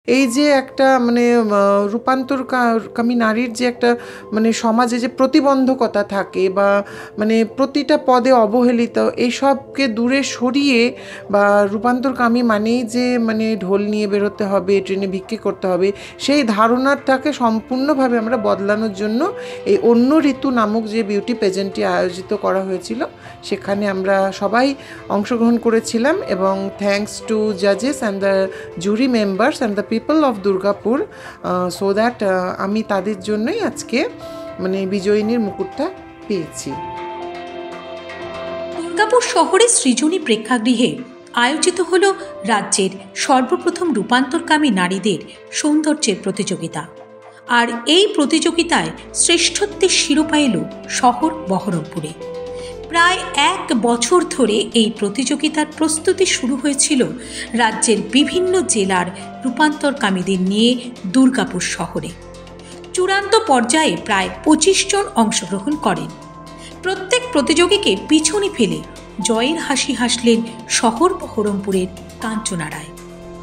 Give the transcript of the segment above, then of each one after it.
এই যে একটা মানে রূপান্তরকামী নারীর যে একটা মানে সমাজে যে প্রতিবন্ধকতা থাকে বা মানে প্রতিটা পদে অবহেলিত, এইসবকে দূরে সরিয়ে বা রূপান্তরকামী মানেই যে মানে ঢোল নিয়ে বেরোতে হবে, ট্রেনে ভিক্ষে করতে হবে, সেই ধারণাটাকে সম্পূর্ণভাবে আমরা বদলানোর জন্য এই অন্য ঋতু নামক যে বিউটি পেজেন্টটি আয়োজিত করা হয়েছিল, সেখানে আমরা সবাই অংশগ্রহণ করেছিলাম। এবং থ্যাঙ্কস টু জাজেস and the jury members and the people of Durgapur, so that আমি তাদের জন্যই আজকে মানে বিজয়িনীর মুকুটটা পেয়েছি। দুর্গাপুর শহরে সৃজনী প্রেক্ষাগৃহে আয়োজিত হল রাজ্যের সর্বপ্রথম রূপান্তরকামী নারীদের সৌন্দর্যের প্রতিযোগিতা। আর এই প্রতিযোগিতায় শ্রেষ্ঠত্বের শিরোপা এলো শহর বহরমপুরে। প্রায় 1 বছর ধরে এই প্রতিযোগিতার প্রস্তুতি শুরু হয়েছিল রাজ্যের বিভিন্ন জেলার রূপান্তরকামীদের নিয়ে দুর্গাপুর শহরে। চূড়ান্ত পর্যায়ে প্রায় 25 জন অংশগ্রহণ করেন। প্রত্যেক প্রতিযোগীকে পিছনে ফেলে জয়ের হাসি হাসলেন শহর বহরমপুরের কাঞ্চনা রায়।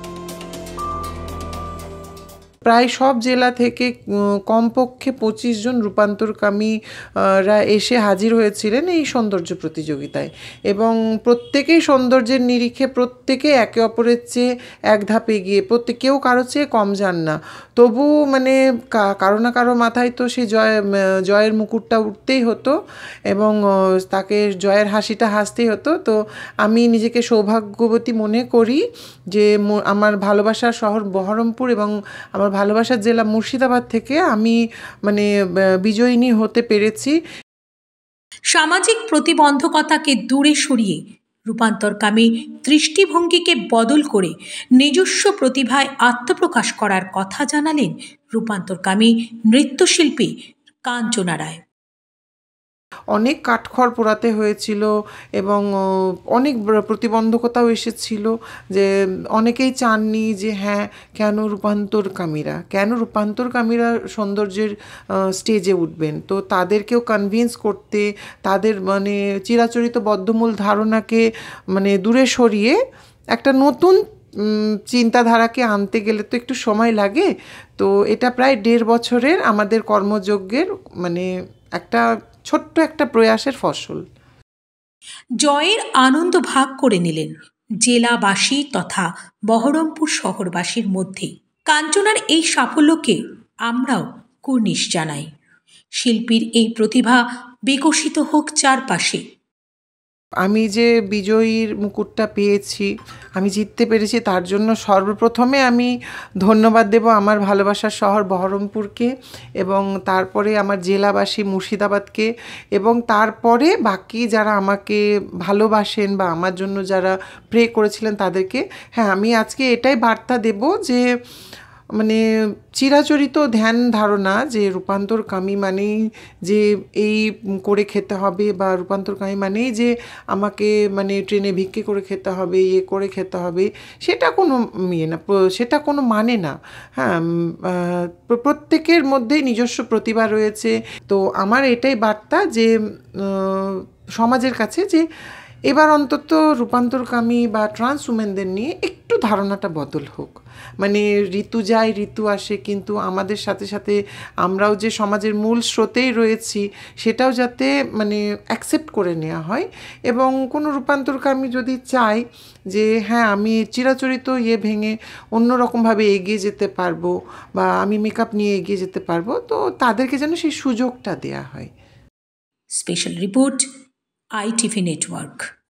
প্রায় সব জেলা থেকে কমপক্ষে 25 জন রূপান্তরকামীরা এসে হাজির হয়েছিলেন এই সৌন্দর্য প্রতিযোগিতায়, এবং প্রত্যেকেই সৌন্দর্যের নিরিখে প্রত্যেকে একে অপরের চেয়ে এক ধাপ এগিয়ে, কেউ কারো চেয়ে কম যান না। তবু মানে কারো না কারো মাথায় তো সেই জয়ের মুকুটটা উঠতেই হতো এবং তাকে জয়ের হাসিটা হাসতেই হতো। তো আমি নিজেকে সৌভাগ্যবতী মনে করি যে আমার ভালোবাসার শহর বহরমপুর এবং আমার ভালোবাসার জেলা মুর্শিদাবাদ থেকে আমি মানে বিজয়িনী হতে পেরেছি। সামাজিক প্রতিবন্ধকতাকে দূরে সরিয়ে রূপান্তরকামী দৃষ্টিভঙ্গিকে বদল করে নিজস্ব প্রতিভায় আত্মপ্রকাশ করার কথা জানালেন রূপান্তরকামী নৃত্যশিল্পী কাঞ্চনা রায়। অনেক কাঠখড় পোড়াতে হয়েছিল এবং অনেক প্রতিবন্ধকতাও এসেছিল, যে অনেকেই চাননি যে হ্যাঁ কেন রূপান্তরকামীরা সৌন্দর্যের স্টেজে উঠবেন। তো তাদেরকেও কনভিন্স করতে, তাদের মানে চিরাচরিত বদ্ধমূল ধারণাকে মানে দূরে সরিয়ে একটা নতুন চিন্তাধারাকে আনতে গেলে তো একটু সময় লাগে। তো এটা প্রায় 1.5 বছরের আমাদের কর্মযজ্ঞের মানে ছোট্ট একটা প্রয়াসের ফসল। জয়ের আনন্দ ভাগ করে নিলেন জেলাবাসী তথা বহরমপুর শহরবাসীর মধ্যে। কাঞ্চনার এই সাফল্যকে আমরাও কুর্নিশ জানাই। শিল্পীর এই প্রতিভা বিকশিত হোক চারপাশে। আমি যে বিজয়ীর মুকুটটা পেয়েছি, আমি জিততে পেরেছি, তার জন্য সর্বপ্রথমে আমি ধন্যবাদ দেব আমার ভালোবাসার শহর বহরমপুরকে, এবং তারপরে আমার জেলাবাসী মুর্শিদাবাদকে, এবং তারপরে বাকি যারা আমাকে ভালোবাসেন বা আমার জন্য যারা প্রে করেছিলেন তাদেরকে। হ্যাঁ, আমি আজকে এটাই বার্তা দেব যে মানে চিরাচরিত ধ্যান ধারণা যে রূপান্তরকামী মানেই যে এই করে খেতে হবে, বা রূপান্তরকামী মানেই যে আমাকে মানে ট্রেনে ভিক্ষে করে খেতে হবে, করে খেতে হবে, সেটা কোনো সেটা কোনো মানে না। হ্যাঁ, প্রত্যেকের মধ্যেই নিজস্ব প্রতিভা রয়েছে। তো আমার এটাই বার্তা যে সমাজের কাছে যে এবার অন্তত রূপান্তরকামী বা ট্রান্স উমেনদের নিয়ে একটু ধারণাটা বদল হোক। মানে ঋতু যায় ঋতু আসে, কিন্তু আমাদের সাথে সাথে আমরাও যে সমাজের মূল স্রোতেই রয়েছি সেটাও যাতে মানে অ্যাকসেপ্ট করে নেওয়া হয়। এবং কোনো রূপান্তরকামী যদি চায় যে হ্যাঁ আমি চিরাচরিত ভেঙে অন্যরকমভাবে এগিয়ে যেতে পারবো বা আমি মেকআপ নিয়ে এগিয়ে যেতে পারবো, তো তাদেরকে যেন সেই সুযোগটা দেয়া হয়। Special report, ITV network.